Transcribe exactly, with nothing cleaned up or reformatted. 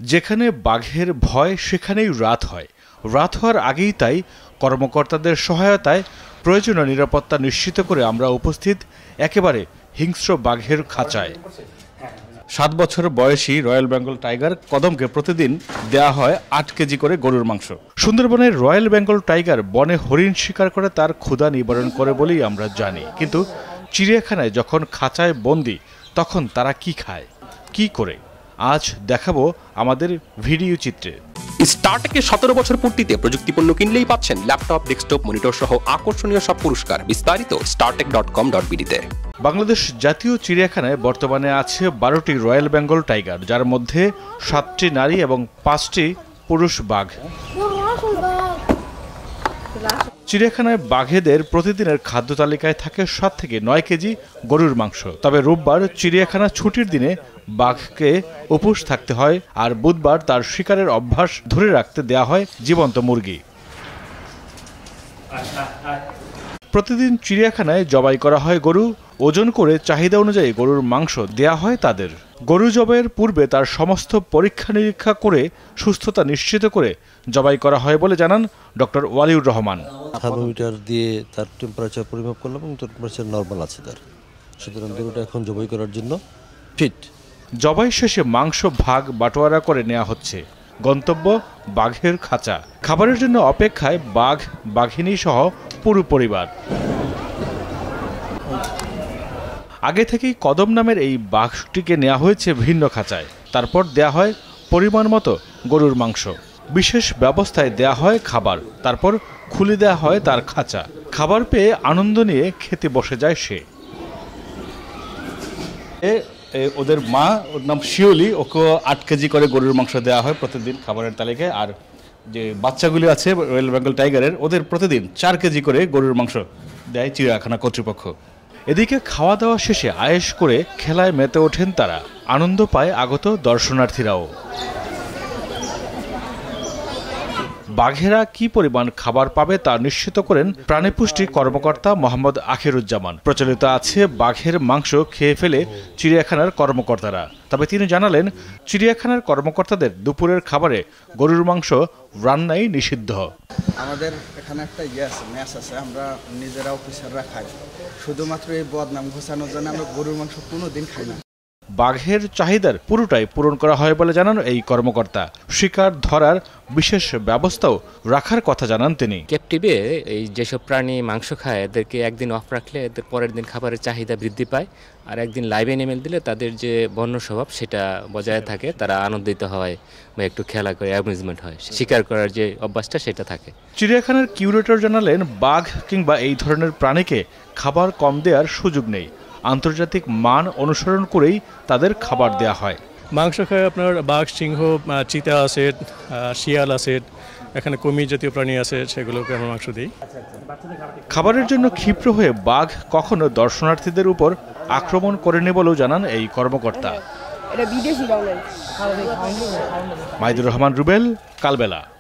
যেখানে বাঘের ভয় সেখানেই রাত হয়। রাত হওয়ার আগেই তাই কর্মকর্তাদের সহায়তায় প্রয়োজনীয় নিরাপত্তা নিশ্চিত করে আমরা উপস্থিত একেবারে হিংস্র বাঘের খাঁচায়। সাত বছর বয়সী রয়্যাল বেঙ্গল টাইগার কদমকে প্রতিদিন দেয়া হয় আট কেজি করে গরুর মাংস। সুন্দরবনের রয়্যাল বেঙ্গল টাইগার বনে হরিণ শিকার করে তার ক্ষুধা নিবারণ করে বলেই আমরা জানি, কিন্তু চিড়িয়াখানায় যখন খাঁচায় বন্দি তখন তারা কি খায়, কি করে, আজ দেখাবো আমাদের ভিডিও চিত্রে। স্টারটেকের সতেরো বছর পূর্তিতে প্রযুক্তিপণ্য কিনলেই পাচ্ছেন ল্যাপটপ, ডেস্কটপ, মনিটর সহ আকর্ষণীয় সব পুরস্কার। বিস্তারিত স্টারটেক ডট কম ডট বিডিতে। বাংলাদেশ জাতীয় চিড়িয়াখানায় বর্তমানে আছে বারোটি রয়্যাল বেঙ্গল টাইগার, যার মধ্যে সাতটি নারী এবং পাঁচটি পুরুষ বাঘ। চিড়িয়াখানায় বাঘেদের প্রতিদিনের খাদ্য তালিকায় থাকে সাত থেকে নয় কেজি গরুর মাংস। তবে রোববার চিড়িয়াখানা ছুটির দিনে বাঘকে উপোস থাকতে হয়, আর বুধবার তার শিকারের অভ্যাস ধরে রাখতে দেয়া হয় জীবন্ত মুরগি। প্রতিদিন চিড়িয়াখানায় জবাই করা হয় গরু, ওজন করে চাহিদা অনুযায়ী গরুর মাংস দেয়া হয় তাদের। গরু জবাইয়ের পূর্বে তার সমস্ত পরীক্ষা নিরীক্ষা করে সুস্থতা নিশ্চিত করে জবাই করা হয় বলে জানান ডক্টর ওয়ালিউর রহমান। থার্মোমিটার দিয়ে তার টেম্পারেচার পরিমাপ করলাম এবং টেম্পারেচার নর্মাল আছে তার, সুতরাং গরুটা এখন জবাই করার জন্য ফিট। জবাই শেষে মাংস ভাগ বাটোয়ারা করে নেওয়া হচ্ছে। গন্তব্য বাঘের খাঁচা। খাবারের জন্য অপেক্ষায় বাঘ, বাঘিনী সহ পুরো পরিবার। আগে থেকেই কদম নামের এই বাঘটিকে নেওয়া হয়েছে ভিন্ন খাঁচায়। তারপর দেয়া হয় পরিমাণ মতো গরুর মাংস। বিশেষ ব্যবস্থায় দেয়া হয় খাবার, তারপর খুলে দেয়া হয় তার খাঁচা। খাবার পেয়ে আনন্দ নিয়ে খেতে বসে যায় সে। ওদের মা, ওর নাম শিওলি, ওকে আট কেজি করে গরুর মাংস দেওয়া হয় প্রতিদিন খাবারের তালিকায়। আর যে বাচ্চাগুলি আছে রয়্যাল বেঙ্গল টাইগারের, ওদের প্রতিদিন চার কেজি করে গরুর মাংস দেয় চিড়িয়াখানা কর্তৃপক্ষ। এদিকে খাওয়া দাওয়া শেষে আয়েশ করে খেলায় মেতে ওঠেন তারা। আনন্দ পায় আগত দর্শনার্থীরাও। বাঘেরা কি পরিমাণ খাবার পাবে তা নিশ্চিত করেন প্রাণীপুষ্টি কর্মকর্তা মোহাম্মদ আখিরুজ্জামান। প্রচলিত আছে বাঘের মাংস খেয়ে ফেলে চিড়িয়াখানার কর্মকর্তারা। তবে তিনি জানালেন, চিড়িয়াখানার কর্মকর্তাদের দুপুরের খাবারে গরুর মাংস রান্নাই নিষিদ্ধ। আমাদের এখানে একটা ইয়ে আছে, ম্যাচ আছে, আমরা নিজেরা অফিসাররা খাই। শুধুমাত্র এই বদনাম ঘোষানোর জন্য আমরা গরুর মাংস কোনোদিন খাই না। বাঘের চাহিদার পুরোটাই পূরণ করা হয় বলে জানান এই কর্মকর্তা। শিকার ধরার বিশেষ ব্যবস্থাও রাখার কথা জানান তিনি। ক্যাপটিভে এই যেসব প্রাণী মাংস খায়, এদেরকে একদিন অফ রাখলে এদের পরের দিন খাবারের চাহিদা বৃদ্ধি পায়, আর একদিন লাইভ অ্যানিমেল দিলে তাদের যে বন্য স্বভাব সেটা বজায় থাকে, তারা আনন্দিত হয় বা একটু খেলা করে অ্যামিউজমেন্ট হয়, শিকার করার যে অভ্যাসটা সেটা থাকে। চিড়িয়াখানার কিউরেটর জানালেন, বাঘ কিংবা এই ধরনের প্রাণীকে খাবার কম দেওয়ার সুযোগ নেই। আন্তর্জাতিক মান অনুসরণ করেই তাদের খাবার দেয়া হয়। মাংস খায় আপনার বাঘ, সিংহ, চিতা আছে, শিয়াল আছে, এখানে কুমির জাতীয় প্রাণী আছে, সেগুলোকে আমরা মাংস দিই। খাবারের জন্য ক্ষিপ্র হয়ে বাঘ কখনো দর্শনার্থীদের উপর আক্রমণ করেনি বলেও জানান এই কর্মকর্তা। মাইদুর রহমান রুবেল, কালবেলা।